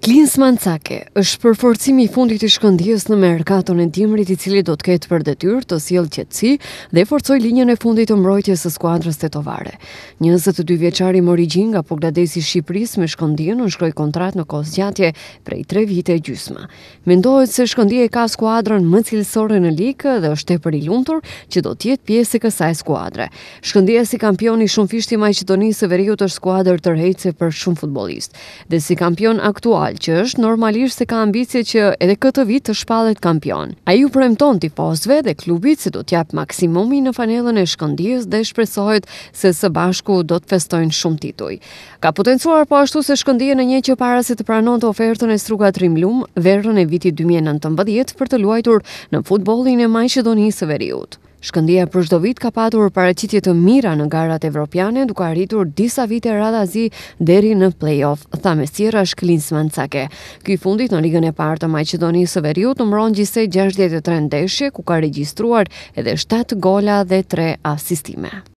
Klinsman është përforcimi I fundit I Shkëndijës në merkaton e dimrit I cili do të ketë për detyrë të sjellë qetësi dhe forcoj linjën e fundit të mbrojtjes së skuadrës tetovare. 22 vjeçari mori gjin nga Bogladesi I Shqipërisë me Shkëndijën, shkroi kontratë në kohë zgjatje prej 3 vite e gjysmë. Mendohet se Shkëndija ka skuadrën më cilësore në ligë dhe është tepër I lumtur që do të jetë pjesë e kësaj skuadre. Shkëndija si kampion I shumëfishtë I Maqedonisë së Veriut është skuadër tërheqëse për shumë futbollistë. Dhe si kampion aktual që është normalisht se ka ambicje që edhe këtë vit të shpallet kampion. Ai u premton tifozëve dhe klubit se do t'jap maksimumi në fanellën e Shkëndijës dhe shpresohet se së bashku do të festojnë shumë tituj. Ka potencuar po ashtu se Shkëndija në një që para se të pranonte ofertën e Struga Trimlum verën e vitit 2019 për të luajtur në futbollin e Maqedonisë së Veriut. Shkëndija për çdo vit ka patur paraqitje të mira në garat evropiane duke arritur disa vite radhazi deri në play-off, tha mesjerash Klinsman. Ky fundit në ligën e parë të Maqedonisë së Veriut numëron gjithsej 63 ndeshje ku ka regjistruar edhe 7 gola dhe 3 asistime.